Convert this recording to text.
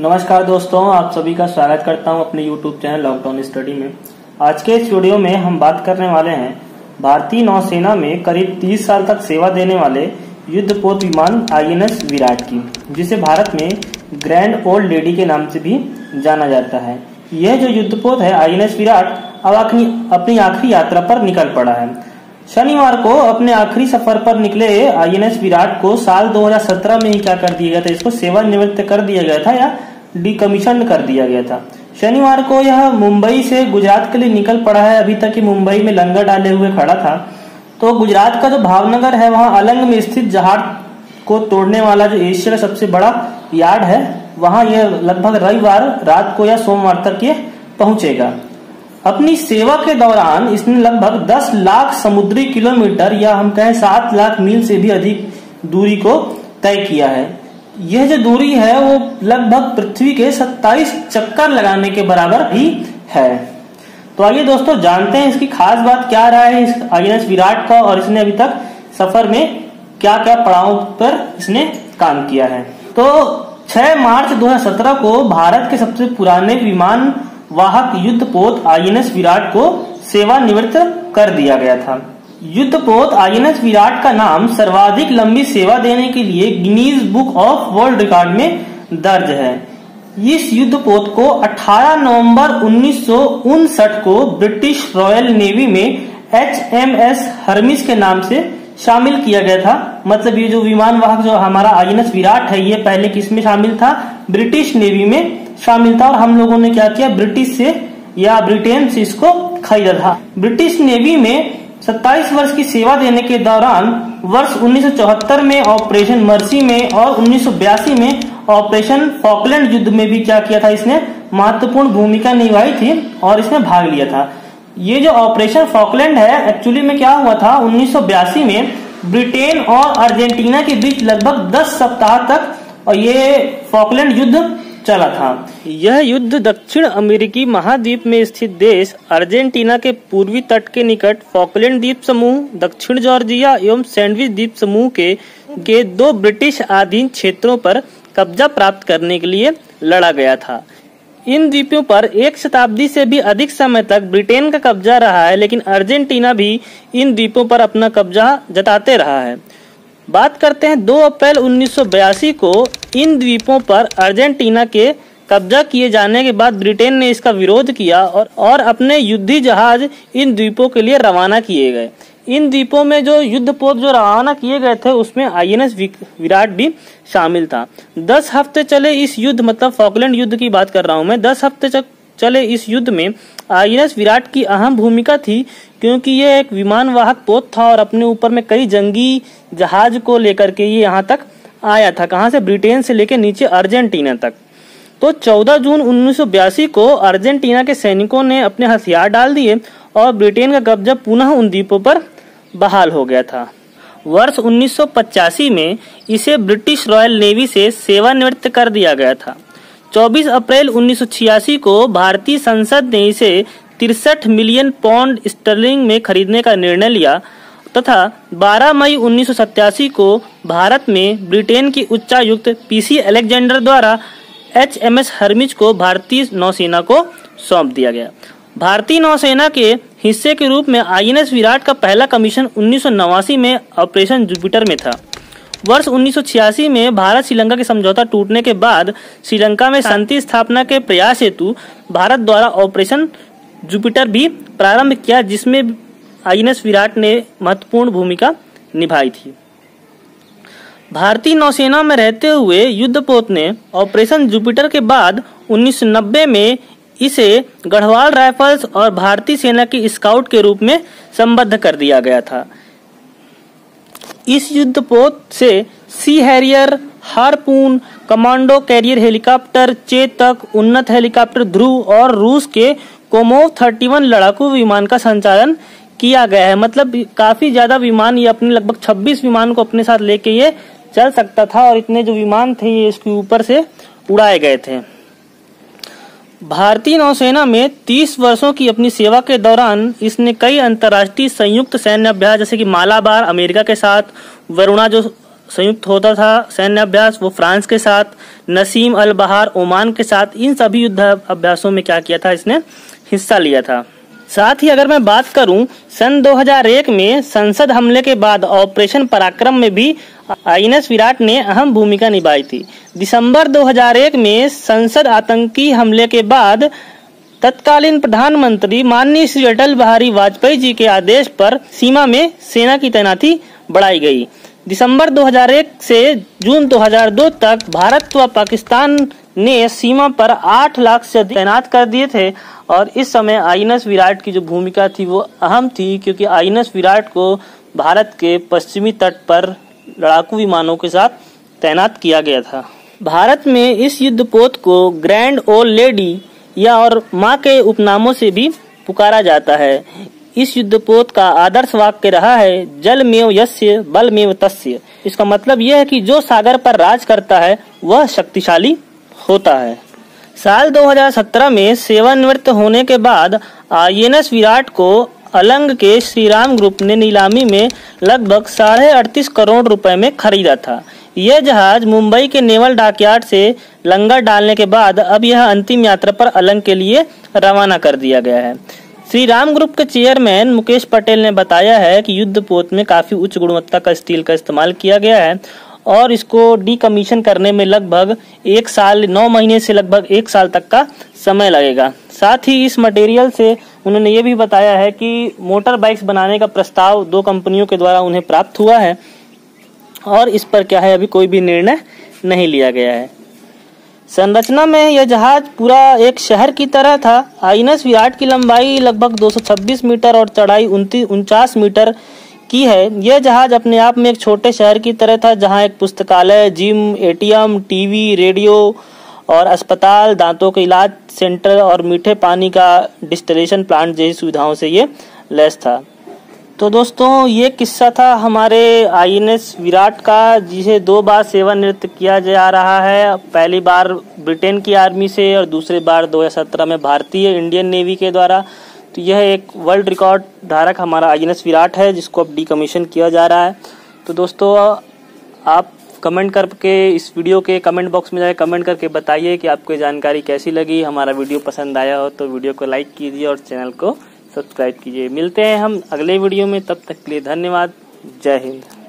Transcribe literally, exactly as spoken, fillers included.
नमस्कार दोस्तों, आप सभी का स्वागत करता हूं अपने यूट्यूब चैनल लॉकडाउन स्टडी में। आज के इस वीडियो में हम बात करने वाले हैं भारतीय नौसेना में करीब तीस साल तक सेवा देने वाले युद्धपोत विमान आई एन एस विराट की, जिसे भारत में ग्रैंड ओल्ड लेडी के नाम से भी जाना जाता है। यह जो युद्धपोत है आई एन एस विराट अब अपनी आखिरी यात्रा पर निकल पड़ा है। शनिवार को अपने आखिरी सफर पर निकले आई एन एस विराट को साल दो हज़ार सत्रह में ही क्या कर दिया गया था, इसको सेवानिवृत्त कर दिया गया था या डिकमीशन कर दिया गया था। शनिवार को यह मुंबई से गुजरात के लिए निकल पड़ा है। अभी तक ये मुंबई में लंगर डाले हुए खड़ा था। तो गुजरात का जो भावनगर है, वहां अलंग में स्थित जहाज को तोड़ने वाला जो एशिया का सबसे बड़ा यार्ड है, वहां यह लगभग रविवार रात को या सोमवार तक ये पहुंचेगा। अपनी सेवा के दौरान इसने लगभग दस लाख समुद्री किलोमीटर या हम कहें सात लाख मील से भी अधिक दूरी को तय किया है। यह जो दूरी है वो लगभग पृथ्वी के सत्ताईस चक्कर लगाने के बराबर ही है। तो आइए दोस्तों जानते हैं इसकी खास बात क्या रहा है इस आई एन एस विराट का, और इसने अभी तक सफर में क्या क्या पड़ावों पर इसने काम किया है। तो छह मार्च दो हज़ार सत्रह को भारत के सबसे पुराने विमान वाहक युद्धपोत आई एन एस विराट को सेवानिवृत्त कर दिया गया था। युद्धपोत आई एन एस विराट का नाम सर्वाधिक लंबी सेवा देने के लिए Guinness book of world record में दर्ज है। इस युद्धपोत को अठारह नवंबर उन्नीस सौ उनसठ को British royal navy H M M S हर्मिस के नाम से शामिल किया गया था। मतलब ये जो विमान वाहक जो हमारा आई एन एस विराट है, ये पहले किसमें शामिल था? ब्रिटिश नेवी में शामिल था। और हम लोगों ने क्या किया, ब्रिटिश से या ब्रिटेन से इसको खरीदा था। ब्रिटिश नेवी में सत्ताईस वर्ष की सेवा देने के दौरान वर्ष उन्नीस सौ चौहत्तर में ऑपरेशन मर्सी में और उन्नीस सौ बयासी में ऑपरेशन फॉकलैंड युद्ध में भी क्या किया था, इसने महत्वपूर्ण भूमिका निभाई थी और इसने भाग लिया था। ये जो ऑपरेशन फॉकलैंड है, एक्चुअली में क्या हुआ था, उन्नीस सौ बयासी में ब्रिटेन और अर्जेंटीना के बीच लगभग दस सप्ताह तक और ये फॉकलैंड युद्ध चला था। यह युद्ध दक्षिण अमेरिकी महाद्वीप में स्थित देश अर्जेंटीना के पूर्वी तट के निकट फॉकलैंड द्वीप समूह, दक्षिण जॉर्जिया एवं सैंडविच द्वीप समूह के के दो ब्रिटिश अधीन क्षेत्रों पर कब्जा प्राप्त करने के लिए लड़ा गया था। इन द्वीपों पर एक शताब्दी से भी अधिक समय तक ब्रिटेन का कब्जा रहा है, लेकिन अर्जेंटीना भी इन द्वीपों पर अपना कब्जा जताते रहा है। बात करते हैं दो अप्रैल उन्नीस सौ बयासी को इन द्वीपों पर अर्जेंटीना के कब्जा किए जाने के बाद ब्रिटेन ने इसका विरोध किया और और अपने युद्धी जहाज इन द्वीपों के लिए रवाना किए गए। इन द्वीपों में जो युद्धपोत जो रवाना किए गए थे उसमें आई एन एस विराट भी शामिल था। दस हफ्ते चले इस युद्ध, मतलब फॉकलैंड युद्ध की बात कर रहा हूं मैं, दस हफ्ते चले इस युद्ध में आई एन एस विराट की अहम भूमिका थी, क्योंकि यह एक विमान वाहक पोत था और अपने ऊपर में कई जंगी जहाज को लेकर के ये यहाँ तक आया था। कहाँ से? ब्रिटेन से लेकर नीचे अर्जेंटीना तक। तो चौदह जून उन्नीस सौ बयासी को अर्जेंटीना के सैनिकों ने अपने हथियार डाल दिए और ब्रिटेन का कब्जा पुनः उन द्वीपों पर बहाल हो गया था। वर्ष उन्नीस सौ पचासी में इसे ब्रिटिश रॉयल नेवी से सेवानिवृत्त कर दिया गया था। चौबीस अप्रैल उन्नीस सौ छियासी को भारतीय संसद ने इसे तिरसठ मिलियन पाउंड स्टर्लिंग में खरीदने का निर्णय लिया तथा बारह मई उन्नीस सौ सत्तासी को भारत में ब्रिटेन की उच्चायुक्त पी सी अलेक्जेंडर द्वारा एच एम एस हर्मिस को भारतीय नौसेना को सौंप दिया गया। भारतीय नौसेना के हिस्से के रूप में आई एन एस विराट का पहला कमीशन उन्नीस सौ नवासी में ऑपरेशन जुपिटर में था। वर्ष उन्नीस सौ छियासी में भारत श्रीलंका के समझौता टूटने के बाद श्रीलंका में शांति स्थापना के प्रयास हेतु भारत द्वारा ऑपरेशन जुपिटर भी प्रारंभ किया, जिसमें आई एन एस विराट ने महत्वपूर्ण भूमिका निभाई थी। भारतीय नौसेना में रहते हुए युद्धपोत ने ऑपरेशन जुपिटर के बाद उन्नीस सौ नब्बे में इसे गढ़वाल राइफल्स और भारतीय सेना की स्काउट के रूप में संबद्ध कर दिया गया था। इस युद्धपोत से Sea Harrier, Harpoon, commando carrier helicopter, Chetak, उन्नत हेलीकॉप्टर ध्रुव और रूस के कोमोव इकतीस लड़ाकू विमान का संचालन किया गया है। मतलब काफी ज्यादा विमान, ये अपने लगभग छब्बीस विमान को अपने साथ लेके ये चल सकता था और इतने जो विमान थे ये इसके ऊपर से उड़ाए गए थे। भारतीय नौसेना में तीस वर्षों की अपनी सेवा के दौरान इसने कई अंतर्राष्ट्रीय संयुक्त सैन्य अभ्यास जैसे कि मालाबार अमेरिका के साथ, वरुणा जो संयुक्त होता था सैन्य अभ्यास, वो फ्रांस के साथ, नसीम अल बहार ओमान के साथ, इन सभी युद्ध अभ्यासों में क्या किया था, इसने हिस्सा लिया था। साथ ही अगर मैं बात करूं सन दो हज़ार एक में संसद हमले के बाद ऑपरेशन पराक्रम में भी आईएनएस विराट ने अहम भूमिका निभाई थी। दिसंबर दो हज़ार एक में संसद आतंकी हमले के बाद तत्कालीन प्रधानमंत्री माननीय श्री अटल बिहारी वाजपेयी जी के आदेश पर सीमा में सेना की तैनाती बढ़ाई गई। दिसंबर दो हज़ार एक से जून दो हज़ार दो तक भारत व पाकिस्तान ने सीमा पर आठ लाख से अधिक तैनात कर दिए थे और इस समय आईएनएस विराट की जो भूमिका थी वो अहम थी, क्योंकि आईएनएस विराट को भारत के पश्चिमी तट पर लड़ाकू विमानों के साथ तैनात किया गया था। भारत में इस युद्धपोत को ग्रैंड ओल्ड लेडी या और माँ के उपनामों से भी पुकारा जाता है। इस युद्धपोत का आदर्श वाक्य रहा है जल में यस्य बल में तस्य। इसका मतलब यह है कि जो सागर पर राज करता है वह शक्तिशाली होता है। साल दो हज़ार सत्रह में सेवानिवृत्त होने के बाद आईएनएस विराट को अलंग के श्रीराम ग्रुप ने नीलामी में लगभग साढ़े अड़तीस करोड़ रुपए में खरीदा था। यह जहाज मुंबई के नेवल डॉकयार्ड से लंगर डालने के बाद अब यह अंतिम यात्रा पर अलंग के लिए रवाना कर दिया गया है। श्री राम ग्रुप के चेयरमैन मुकेश पटेल ने बताया है कि युद्धपोत में काफी उच्च गुणवत्ता का स्टील का इस्तेमाल किया गया है और इसको डीकमीशन करने में लगभग एक साल नौ महीने से लगभग एक साल तक का समय लगेगा। साथ ही इस मटेरियल से उन्होंने ये भी बताया है कि मोटर बाइक्स बनाने का प्रस्ताव दो कंपनियों के द्वारा उन्हें प्राप्त हुआ है और इस पर क्या है अभी कोई भी निर्णय नहीं लिया गया है। संरचना में यह जहाज पूरा एक शहर की तरह था। आईएनएस विराट की लंबाई लगभग दो सौ छब्बीस मीटर और चौड़ाई उनचास मीटर की है। यह जहाज अपने आप में एक छोटे शहर की तरह था, जहां एक पुस्तकालय, जिम, एटीएम, टीवी, रेडियो और अस्पताल, दांतों के इलाज सेंटर और मीठे पानी का डिस्टिलेशन प्लांट जैसी सुविधाओं से ये लैस था। तो दोस्तों ये किस्सा था हमारे आईएनएस विराट का, जिसे दो बार सेवानिवृत्त किया जा रहा है। पहली बार ब्रिटेन की आर्मी से और दूसरी बार दो हज़ार सत्रह में भारतीय इंडियन नेवी के द्वारा। तो यह एक वर्ल्ड रिकॉर्ड धारक हमारा आईएनएस विराट है, जिसको अब डीकमीशन किया जा रहा है। तो दोस्तों आप कमेंट करके इस वीडियो के कमेंट बॉक्स में जाके कमेंट करके बताइए कि आपको जानकारी कैसी लगी। हमारा वीडियो पसंद आया हो तो वीडियो को लाइक कीजिए और चैनल को सब्सक्राइब कीजिए। मिलते हैं हम अगले वीडियो में, तब तक के लिए धन्यवाद। जय हिंद।